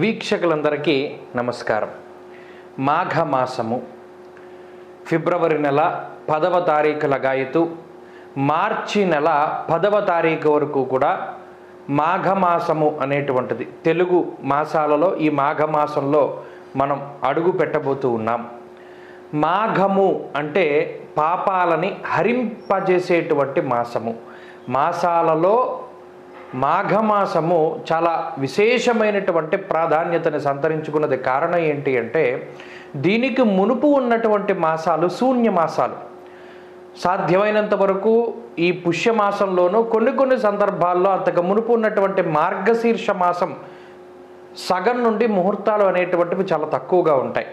వీక్షకులందరికీ నమస్కారం. మాఘమాసము ఫిబ్రవరి నెల 10వ తారీఖు లగాయతు మార్చి నెల 10వ తారీఖు వరకు కూడా మాఘమాసము అనేటువంటిది తెలుగు మాసాలలో ఈ మాఘమాసంలో మనం అడుగు పెట్టబోతూ ఉన్నాం. మాఘము అంటే పాపాలని హరింపజేసేటువంటి మాసము. మాసాలలో మాఘమాసము చాలా విశేషమైనటువంటి ప్రాధాన్యతను సంతరించుకున్నది. కారణం ఏంటి అంటే దీనికి మునుపు ఉన్నటువంటి మాసాలు శూన్యమాసాలు. సాధ్యమైనంత వరకు ఈ పుష్యమాసంలోనూ కొన్ని సందర్భాల్లో అంతకు మునుపు ఉన్నటువంటి మార్గశీర్ష మాసం సగం నుండి ముహూర్తాలు అనేటువంటివి చాలా తక్కువగా ఉంటాయి.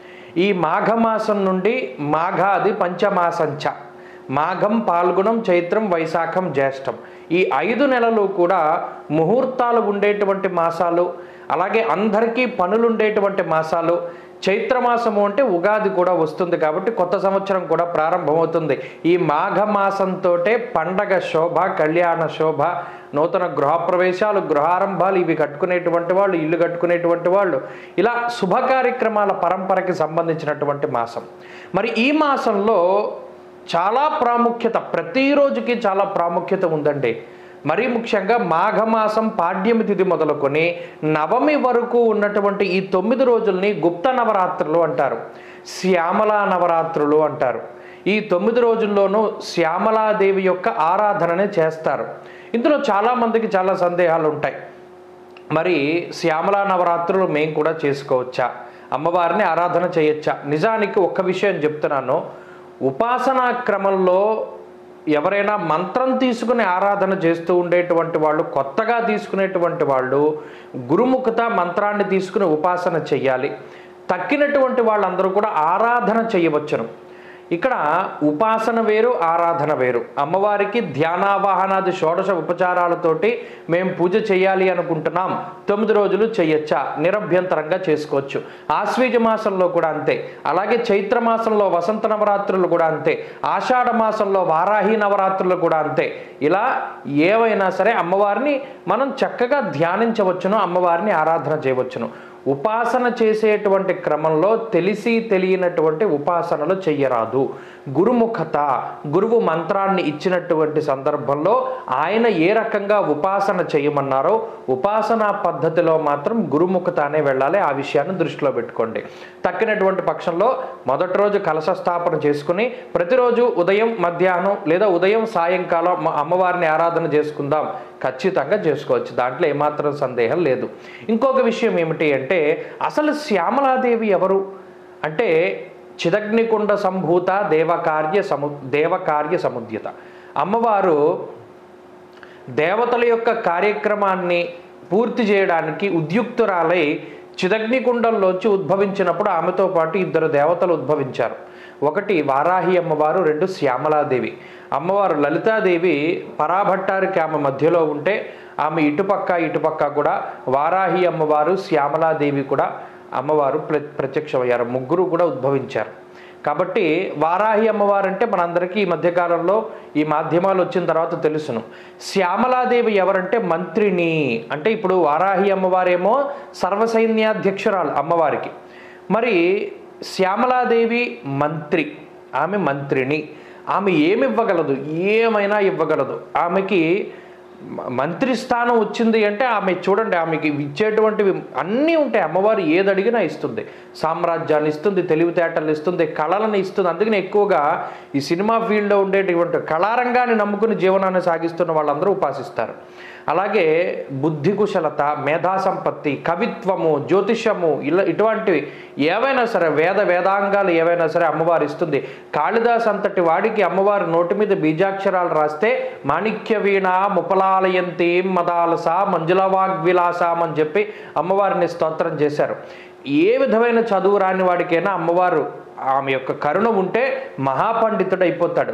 ఈ మాఘమాసం నుండి మాఘాది పంచమాసంచ, మాఘం, పాల్గుణం, చైత్రం, వైశాఖం, జ్యేష్టం, ఈ 5 నెలలు కూడా ముహూర్తాలు ఉండేటువంటి మాసాలు. అలాగే అందరికీ పనులు ఉండేటువంటి మాసాలు. చైత్రమాసము అంటే ఉగాది కూడా వస్తుంది కాబట్టి కొత్త సంవత్సరం కూడా ప్రారంభమవుతుంది. ఈ మాఘమాసంతో పండగ శోభ, కళ్యాణ శోభ, నూతన గృహప్రవేశాలు, గృహారంభాలు ఇవి కట్టుకునేటువంటి వాళ్ళు, ఇల్లు కట్టుకునేటువంటి వాళ్ళు, ఇలా శుభ కార్యక్రమాల పరంపరకి సంబంధించినటువంటి మాసం. మరి ఈ మాసంలో చాలా ప్రాముఖ్యత, ప్రతిరోజుకి చాలా ప్రాముఖ్యత ఉందండి. మరీ ముఖ్యంగా మాఘమాసం పాడ్యమి తిథి మొదలుకొని నవమి వరకు ఉన్నటువంటి ఈ 9 రోజుల్ని గుప్త నవరాత్రులు అంటారు, శ్యామలా నవరాత్రులు అంటారు. ఈ 9 రోజుల్లోనూ శ్యామలాదేవి యొక్క ఆరాధనని చేస్తారు. ఇందులో చాలామందికి చాలా సందేహాలు ఉంటాయి. మరి శ్యామలా నవరాత్రులు మేము కూడా చేసుకోవచ్చా, అమ్మవారిని ఆరాధన చేయొచ్చా? నిజానికి ఒక్క విషయం చెప్తున్నాను. ఉపాసనా క్రమంలో ఎవరైనా మంత్రం తీసుకుని ఆరాధన చేస్తూ ఉండేటువంటి వాళ్ళు, కొత్తగా తీసుకునేటువంటి వాళ్ళు గురుముఖత మంత్రాన్ని తీసుకుని ఉపాసన చెయ్యాలి. తక్కినటువంటి వాళ్ళందరూ కూడా ఆరాధన చేయవచ్చును. ఇక్కడ ఉపాసన వేరు, ఆరాధన వేరు. అమ్మవారికి ధ్యానావాహనాది షోడశ ఉపచారాలతోటి మేము పూజ చేయాలి అనుకుంటున్నాం, 9 రోజులు చేయొచ్చా? నిరభ్యంతరంగా చేసుకోవచ్చు. ఆశ్వీజ మాసంలో కూడా అంతే. అలాగే చైత్రమాసంలో వసంత నవరాత్రులు కూడా అంతే. ఆషాఢ మాసంలో వారాహి నవరాత్రులు కూడా అంతే. ఇలా ఏవైనా సరే అమ్మవారిని మనం చక్కగా ధ్యానించవచ్చును, అమ్మవారిని ఆరాధన చేయవచ్చును. ఉపాసన చేసేటువంటి క్రమంలో తెలిసి తెలియనటువంటి ఉపాసనలు చెయ్యరాదు. గురుముఖత, గురువు మంత్రాన్ని ఇచ్చినటువంటి సందర్భంలో ఆయన ఏ రకంగా ఉపాసన చేయమన్నారో ఉపాసనా పద్ధతిలో మాత్రం గురుముఖత అనే వెళ్ళాలి. ఆ విషయాన్ని దృష్టిలో పెట్టుకోండి. తక్కినటువంటి పక్షంలో మొదటి రోజు కలశ స్థాపన చేసుకుని ప్రతిరోజు ఉదయం, మధ్యాహ్నం లేదా ఉదయం, సాయంకాలం అమ్మవారిని ఆరాధన చేసుకుందాం, ఖచ్చితంగా చేసుకోవచ్చు. దాంట్లో ఏమాత్రం సందేహం లేదు. ఇంకొక విషయం ఏమిటి అంటే అసలు శ్యామలాదేవి ఎవరు అంటే చిదగ్నికుండ సంభూత దేవకార్య సముద్యత. అమ్మవారు దేవతల యొక్క కార్యక్రమాన్ని పూర్తి చేయడానికి ఉద్యుక్తురాలై చిదగ్నికుండంలోంచి ఉద్భవించినప్పుడు ఆమెతో పాటు 2 దేవతలు ఉద్భవించారు. ఒకటి వారాహి అమ్మవారు, 2 శ్యామలాదేవి. అమ్మవారు లలితాదేవి పరాభట్టారికి ఆమె మధ్యలో ఉంటే ఆమె ఇటుపక్క కూడా వారాహి అమ్మవారు, శ్యామలాదేవి కూడా అమ్మవారు ప్రత్యక్షమయ్యారు. ముగ్గురు కూడా ఉద్భవించారు. కాబట్టి వారాహి అమ్మవారు అంటే మనందరికీ ఈ మధ్యకాలంలో ఈ మాధ్యమాలు వచ్చిన తర్వాత తెలుసును. శ్యామలాదేవి ఎవరంటే మంత్రిని. అంటే ఇప్పుడు వారాహి అమ్మవారేమో సర్వసైన్యాధ్యక్షురాలు అమ్మవారికి, మరి శ్యామలాదేవి మంత్రి, ఆమె మంత్రిని. ఆమె ఏమి ఇవ్వగలదు? ఏమైనా ఇవ్వగలదు. ఆమెకి మంత్రి స్థానం వచ్చింది అంటే ఆమె చూడండి, ఆమెకి ఇచ్చేటువంటివి అన్నీ ఉంటాయి. అమ్మవారు ఏది అడిగినా ఇస్తుంది. సామ్రాజ్యాన్ని ఇస్తుంది, తెలివితేటలు ఇస్తుంది, కళలను ఇస్తుంది. అందుకని ఎక్కువగా ఈ సినిమా ఫీల్డ్లో ఉండేటువంటి కళారంగాన్ని నమ్ముకుని జీవనాన్ని సాగిస్తున్న వాళ్ళందరూ ఉపాసిస్తారు. అలాగే బుద్ధి కుశలత, మేధా సంపత్తి, కవిత్వము, జ్యోతిషము, ఇటువంటివి ఏవైనా సరే, వేదాంగాలు ఏవైనా సరే అమ్మవారు ఇస్తుంది. కాళిదాస్ అంతటి వాడికి అమ్మవారి నోటి మీద బీజాక్షరాలు రాస్తే మాణిక్య వీణ ముపలాలయంతి మదాలస మంజులవాగ్విలాసం అని చెప్పి అమ్మవారిని స్తోత్రం చేశారు. ఏ విధమైన చదువు రాని వాడికైనా అమ్మవారు ఆమె యొక్క కరుణ ఉంటే మహాపండితుడు అయిపోతాడు.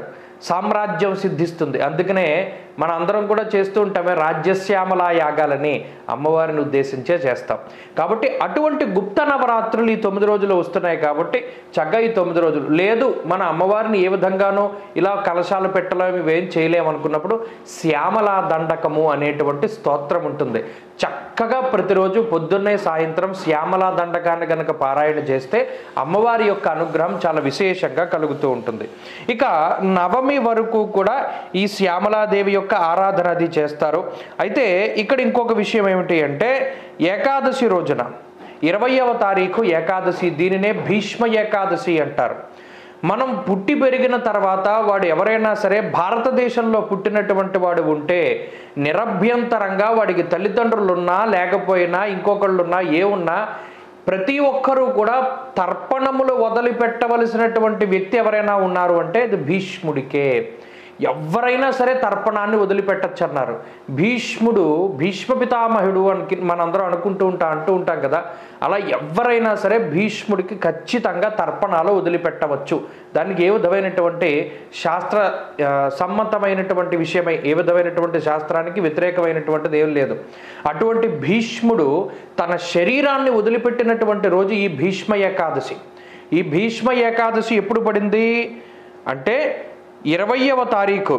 సామ్రాజ్యం సిద్ధిస్తుంది. అందుకనే మన అందరం కూడా చేస్తూ ఉంటామే రాజ్యశ్యామలా యాగాలని అమ్మవారిని ఉద్దేశించే చేస్తాం. కాబట్టి అటువంటి గుప్త నవరాత్రులు ఈ 9 రోజులు వస్తున్నాయి కాబట్టి చక్కగా ఈ 9 రోజులు లేదు మన అమ్మవారిని ఏ విధంగానో ఇలా కలశాలు పెట్టలేము ఇవేం చేయలేమనుకున్నప్పుడు శ్యామలా దండకము అనేటువంటి స్తోత్రం ఉంటుంది. చక్కగా ప్రతిరోజు పొద్దున్నే సాయంత్రం శ్యామలా దండకాన్ని కనుక పారాయణ చేస్తే అమ్మవారి యొక్క అనుగ్రహం చాలా విశేషంగా కలుగుతూ ఉంటుంది. ఇక నవమి వరకు కూడా ఈ శ్యామలాదేవి యొక్క ఆరాధన అది చేస్తారు. అయితే ఇక్కడ ఇంకొక విషయం ఏమిటి అంటే ఏకాదశి రోజున 20వ తారీఖు ఏకాదశి, దీనినే భీష్మ ఏకాదశి అంటారు. మనం పుట్టి పెరిగిన తర్వాత వాడు ఎవరైనా సరే భారతదేశంలో పుట్టినటువంటి వాడు ఉంటే నిరభ్యంతరంగా వాడికి తల్లిదండ్రులున్నా లేకపోయినా ఇంకొకళ్ళున్నా ఏ ఉన్నా ప్రతి ఒక్కరూ కూడా తర్పణములు వదిలిపెట్టవలసినటువంటి వ్యక్తి ఎవరైనా ఉన్నారు అంటే అది భీష్ముడికే. ఎవరైనా సరే తర్పణాన్ని వదిలిపెట్టచ్చు అన్నారు. భీష్ముడు భీష్మ పితామహుడు అని మనందరం అంటూ ఉంటాం కదా, అలా ఎవరైనా సరే భీష్ముడికి ఖచ్చితంగా తర్పణాలు వదిలిపెట్టవచ్చు. దానికి ఏ విధమైనటువంటి శాస్త్ర సమ్మతమైనటువంటి విషయమై ఏ విధమైనటువంటి శాస్త్రానికి వ్యతిరేకమైనటువంటిది ఏం లేదు. అటువంటి భీష్ముడు తన శరీరాన్ని వదిలిపెట్టినటువంటి రోజు ఈ భీష్మ ఏకాదశి. ఈ భీష్మ ఏకాదశి ఎప్పుడు పడింది అంటే 20వ తారీఖు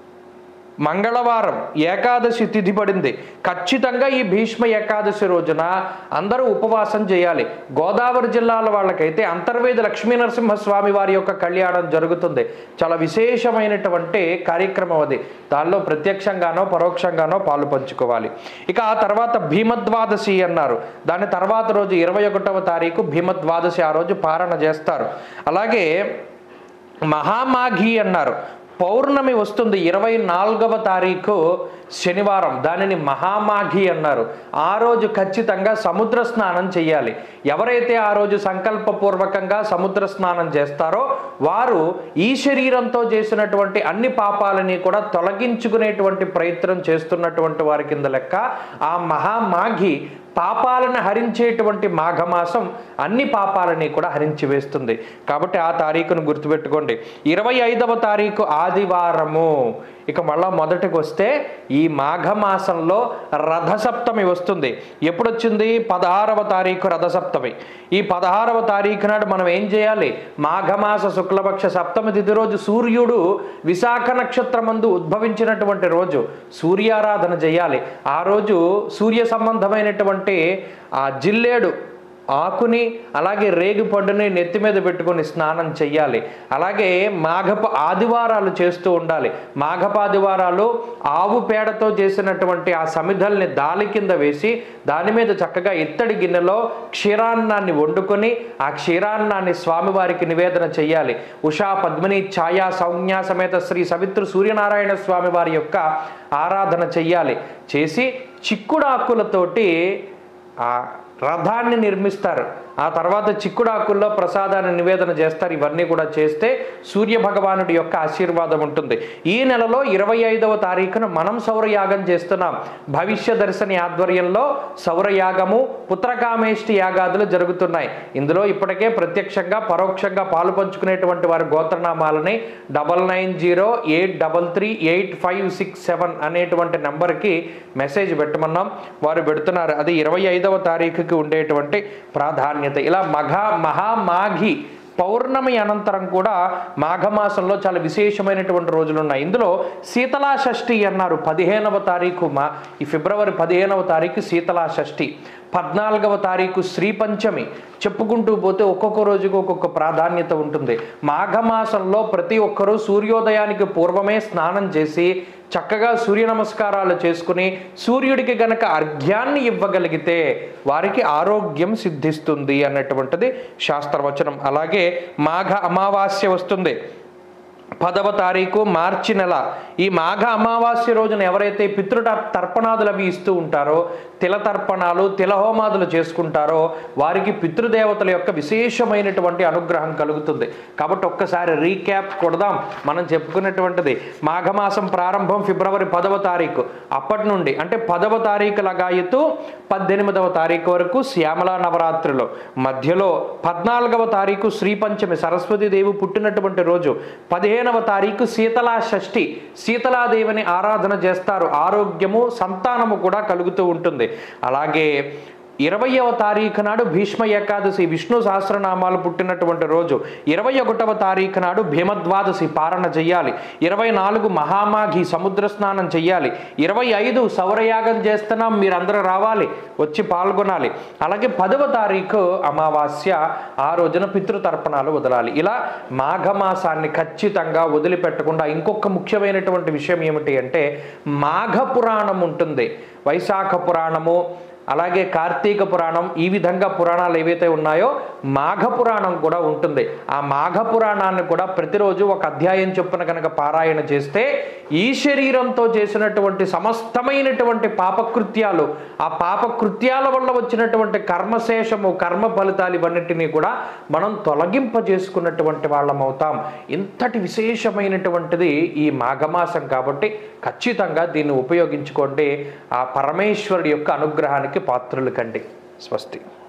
మంగళవారం ఏకాదశి తిథి పడింది. ఖచ్చితంగా ఈ భీష్మ ఏకాదశి రోజున అందరూ ఉపవాసం చేయాలి. గోదావరి జిల్లాల వాళ్ళకైతే అంతర్వేది లక్ష్మీనరసింహస్వామి వారి యొక్క కళ్యాణం జరుగుతుంది. చాలా విశేషమైనటువంటి కార్యక్రమం అది. దానిలో ప్రత్యక్షంగానో పరోక్షంగానో పాలు పంచుకోవాలి. ఇక ఆ తర్వాత భీమద్వాదశి అన్నారు. దాని తర్వాత రోజు 21వ తారీఖు భీమద్వాదశి, ఆ రోజు పారణ చేస్తారు. అలాగే మహామాఘి అన్నారు. పౌర్ణమి వస్తుంది 24వ తారీఖు శనివారం, దానిని మహామాఘి అన్నారు. ఆ రోజు ఖచ్చితంగా సముద్ర స్నానం చేయాలి. ఎవరైతే ఆ రోజు సంకల్పపూర్వకంగా సముద్ర స్నానం చేస్తారో వారు ఈ శరీరంతో చేసినటువంటి అన్ని పాపాలని కూడా తొలగించుకునేటువంటి ప్రయత్నం చేస్తున్నటువంటి వారి కింద లెక్క. ఆ మహామాఘి పాపాలను హరించేటువంటి మాఘమాసం అన్ని పాపాలని కూడా హరించి వేస్తుంది. కాబట్టి ఆ తారీఖును గుర్తుపెట్టుకోండి. 25వ తారీఖు ఆదివారము. ఇక మళ్ళా మొదటికి వస్తే ఈ మాఘమాసంలో రథసప్తమి వస్తుంది. ఎప్పుడు వచ్చింది? 16వ తారీఖు రథసప్తమి. ఈ 16వ తారీఖు నాడు మనం ఏం చేయాలి? మాఘమాస శుక్లపక్ష సప్తమి తిథి రోజు సూర్యుడు విశాఖ నక్షత్రమందు ఉద్భవించినటువంటి రోజు సూర్యారాధన చేయాలి. ఆ రోజు సూర్య సంబంధమైనటువంటి ఆ జిల్లేడు ఆకుని అలాగే రేగి పండుని నెత్తి మీద పెట్టుకొని స్నానం చెయ్యాలి. అలాగే మాఘపు ఆదివారాలు చేస్తూ ఉండాలి. మాఘపు ఆదివారాలు ఆవు పేడతో చేసినటువంటి ఆ సమిధల్ని దాలి కింద వేసి దాని మీద చక్కగా ఇత్తడి గిన్నెలో క్షీరాన్నాన్ని వండుకొని ఆ క్షీరాన్నాన్ని స్వామివారికి నివేదన చెయ్యాలి. ఉషా పద్మిని ఛాయా సౌజ్ఞా సమేత శ్రీ సవిత్రు సూర్యనారాయణ స్వామి వారి యొక్క ఆరాధన చెయ్యాలి. చేసి చిక్కుడాకులతోటి ఆ రథాన్ని నిర్మిస్తారు. ఆ తర్వాత చిక్కుడాకుల్లో ప్రసాదాన్ని నివేదన చేస్తారు. ఇవన్నీ కూడా చేస్తే సూర్య భగవానుడి యొక్క ఆశీర్వాదం ఉంటుంది. ఈ నెలలో 25వ తారీఖున మనం సౌరయాగం చేస్తున్నాం. భవిష్య దర్శని ఆధ్వర్యంలో సౌరయాగము పుత్రకామేష్టి యాగాదులు జరుగుతున్నాయి. ఇందులో ఇప్పటికే ప్రత్యక్షంగా పరోక్షంగా పాలు పంచుకునేటువంటి వారి గోత్రనామాలని 9908338567 అనేటువంటి నంబర్కి మెసేజ్ పెట్టమన్నాం. వారు పెడుతున్నారు. అది 25వ తారీఖుకి ఉండేటువంటి ప్రాధాన్యత. ఇలా మహామాఘి పౌర్ణమి అనంతరం కూడా మాఘమాసంలో చాలా విశేషమైనటువంటి రోజులు ఉన్నాయి. ఇందులో శీతలా షష్ఠి అన్నారు. 15వ తారీఖు ఈ ఫిబ్రవరి 15వ తారీఖు శీతలా షష్ఠి. 14వ తారీఖు శ్రీ పంచమి. చెప్పుకుంటూ పోతే ఒక్కొక్క రోజుకు ఒక్కొక్క ప్రాధాన్యత ఉంటుంది. మాఘమాసంలో ప్రతి ఒక్కరూ సూర్యోదయానికి పూర్వమే స్నానం చేసి చక్కగా సూర్య నమస్కారాలు చేసుకుని సూర్యుడికి గనక అర్ఘ్యాన్ని ఇవ్వగలిగితే వారికి ఆరోగ్యం సిద్ధిస్తుంది అన్నటువంటిది శాస్త్రవచనం. అలాగే మాఘ అమావాస్య వస్తుంది 10వ తారీఖు మార్చి నెల. ఈ మాఘ అమావాస్య రోజున ఎవరైతే తర్పణాదులు అవి ఇస్తూ ఉంటారో, తిల తర్పణాలు తిలహోమాదులు చేసుకుంటారో వారికి పితృదేవతల యొక్క విశేషమైనటువంటి అనుగ్రహం కలుగుతుంది. కాబట్టి ఒక్కసారి రీక్యాప్ కొడదాం. మనం చెప్పుకున్నటువంటిది మాఘమాసం ప్రారంభం ఫిబ్రవరి 10వ తారీఖు. అప్పటి నుండి అంటే 10వ తారీఖు లగాయతు 18వ తారీఖు వరకు శ్యామలా నవరాత్రులు. మధ్యలో 14వ తారీఖు శ్రీ పంచమి సరస్వతీదేవి పుట్టినటువంటి రోజు. 15 15వ తారీఖు శీతలా షష్ఠి, శీతలాదేవిని ఆరాధన చేస్తారు. ఆరోగ్యము సంతానము కూడా కలుగుతూ ఉంటుంది. అలాగే 20వ తారీఖు నాడు భీష్మ ఏకాదశి, విష్ణు సహస్రనామాలు పుట్టినటువంటి రోజు. 21వ తారీఖు నాడు భీమద్వాదశి పారణ చెయ్యాలి. 24 మహామాఘి సముద్ర స్నానం చెయ్యాలి. 25 సౌరయాగం చేస్తున్నాం, మీరందరూ రావాలి, వచ్చి పాల్గొనాలి. అలాగే 10వ తారీఖు అమావాస్య, ఆ రోజున పితృతర్పణాలు వదలాలి. ఇలా మాఘమాసాన్ని ఖచ్చితంగా వదిలిపెట్టకుండా. ఇంకొక ముఖ్యమైనటువంటి విషయం ఏమిటి అంటే మాఘ పురాణం ఉంటుంది. వైశాఖ పురాణము, అలాగే కార్తీక పురాణం, ఈ విధంగా పురాణాలు ఏవైతే ఉన్నాయో మాఘ పురాణం కూడా ఉంటుంది. ఆ మాఘ పురాణాన్ని కూడా ప్రతిరోజు ఒక అధ్యాయం చొప్పున కనుక పారాయణ చేస్తే ఈ శరీరంతో చేసినటువంటి సమస్తమైనటువంటి పాపకృత్యాలు, ఆ పాపకృత్యాల వల్ల వచ్చినటువంటి కర్మశేషము, కర్మ ఫలితాలు ఇవన్నిటినీ కూడా మనం తొలగింపజేసుకున్నటువంటి వాళ్ళం అవుతాం. ఇంతటి విశేషమైనటువంటిది ఈ మాఘమాసం కాబట్టి ఖచ్చితంగా దీన్ని ఉపయోగించుకోండి. ఆ పరమేశ్వరుడి యొక్క అనుగ్రహానికి పాత్రులు కండి. స్వస్తి.